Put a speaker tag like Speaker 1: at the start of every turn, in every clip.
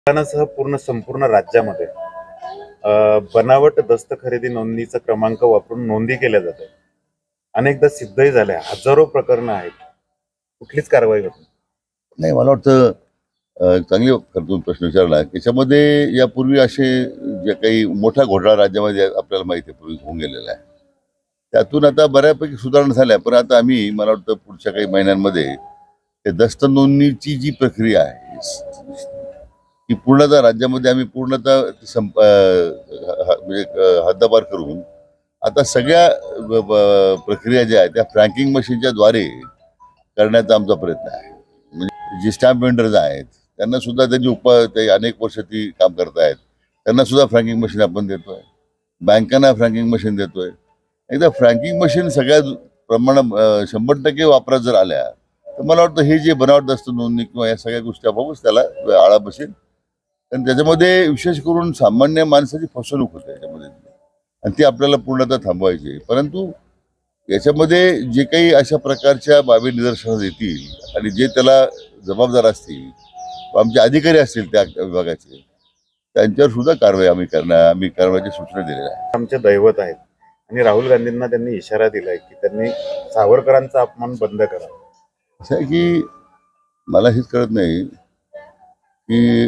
Speaker 1: सह पूर्ण संपूर्ण राज्यामध्ये बनावट दस्त खरेदी नोंदणीचा क्रमांक वापरून नोंदी केल्या जातात. अनेकदा सिद्धही झाले, हजारो प्रकरणं आहेत, कुठलीच कारवाई होत
Speaker 2: नाही. मला वाटतं चांगली करतो प्रश्न विचारला. त्याच्यामध्ये यापूर्वी असे जे काही मोठा घोटाळा राज्यामध्ये आपल्याला माहिती आहे पूर्वी होऊन गेलेला आहे. त्यातून आता बऱ्यापैकी सुधारणा झाल्या. पण आता आम्ही मला वाटतं पुढच्या काही महिन्यांमध्ये ते दस्त नोंदणीची जी प्रक्रिया आहे ती पूर्णतः राज्यामध्ये आम्ही पूर्णतः म्हणजे हद्दपार करून आता सगळ्या प्रक्रिया ज्या आहेत त्या फ्रँकिंग मशीनच्या द्वारे करण्याचा आमचा प्रयत्न आहे. म्हणजे जे स्टॅम्प वेंडर्स आहेत त्यांना सुद्धा त्यांची ते अनेक वर्ष ती काम करतायत, त्यांना सुद्धा फ्रँकिंग मशीन आपण देतोय. बँकांना फ्रँकिंग मशीन देतोय. एकदा फ्रँकिंग मशीन सगळ्या प्रमाणात 100% वापरात जर आल्या तर मला वाटतं हे जे बनावट दस्त नोंदणी किंवा या सगळ्या गोष्टी आपोआपच त्याला आळा बसेल. कारण त्याच्यामध्ये विशेष करून सामान्य माणसाची फसवणूक होते याच्यामध्ये आणि ती आपल्याला पूर्णतः थांबवायची. परंतु याच्यामध्ये जे काही अशा प्रकारच्या बाबी निदर्शनास येतील आणि जे त्याला जबाबदार असतील, आमचे अधिकारी असतील त्या विभागाचे, त्यांच्यावर सुद्धा कारवाई आम्ही करण्याची सूचना दिलेल्या आहे.
Speaker 1: आमचे दैवत आहेत आणि राहुल गांधींना त्यांनी इशारा दिलाय की त्यांनी सावरकरांचा अपमान बंद करा.
Speaker 2: असं आहे की मला हेच कळत नाही की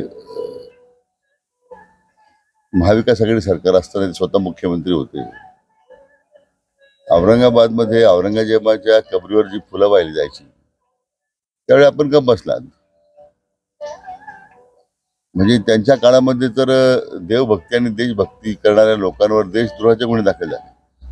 Speaker 2: महाविकास आघाडी सरकार असताना ते स्वतः मुख्यमंत्री होते. औरंगाबादमध्ये औरंगजेबाच्या कबरीवर जी फुलं वाहिली जायची त्यावेळी आपण गप्प बसलात. म्हणजे त्यांच्या काळामध्ये तर देवभक्ती आणि देशभक्ती करणाऱ्या लोकांवर देशद्रोहाचे गुन्हे दाखल झाले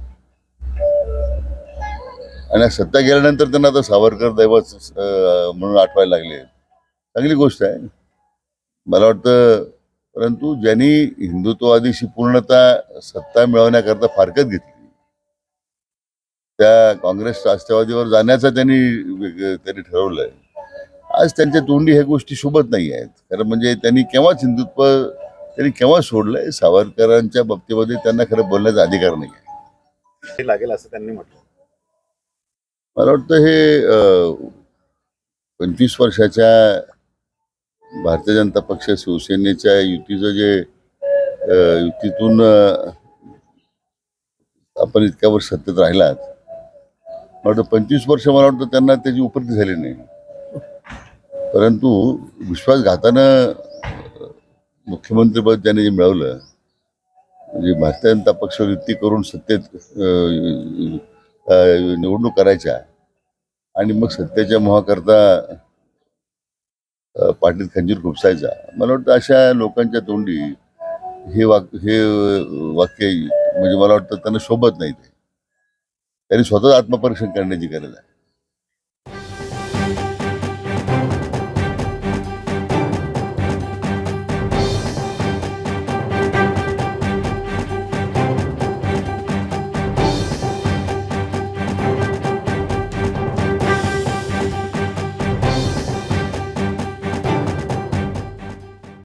Speaker 2: आणि सत्ता गेल्यानंतर त्यांना आता सावरकर दैवत म्हणून आठवायला लागले. चांगली गोष्ट आहे मला वाटतं. परंतु ज्यांनी हिंदुत्ववादीशी पूर्णतः सत्ता मिळवण्याकरता फारकत घेतली त्या काँग्रेस राष्ट्रवादीवर जाण्याचं त्यांनी ठरवलंय. आज त्यांच्या तोंडी ह्या गोष्टी शोभत नाही आहेत. खरं म्हणजे त्यांनी केव्हा सोडलंय. सावरकरांच्या बाबतीमध्ये त्यांना खरं बोलण्याचा अधिकार नाही आहे
Speaker 1: लागेल असं त्यांनी म्हटलं.
Speaker 2: मला वाटतं हे 25 वर्षाच्या भारतीय जनता पक्ष शिवसेनेच्या युतीचं जे युतीतून आपण इतक्या वर्ष सत्तेत राहिलात, मला वाटतं 25 वर्ष मला वाटतं त्यांना त्याची उपलब्धी झाली नाही. परंतु विश्वासघातानं मुख्यमंत्रीपद त्यांनी जे मिळवलं, म्हणजे भारतीय जनता पक्ष युती करून सत्तेत निवडणूक करायच्या आणि मग सत्तेच्या मोहाकरता पाठीत खंजीर खुपसायचा. मला वाटतं अशा लोकांच्या तोंडी हे वाक्य म्हणजे मला वाटतं त्यांना शोभत नाही. त्यांनी स्वतः आत्मपरीक्षण करण्याची गरज आहे.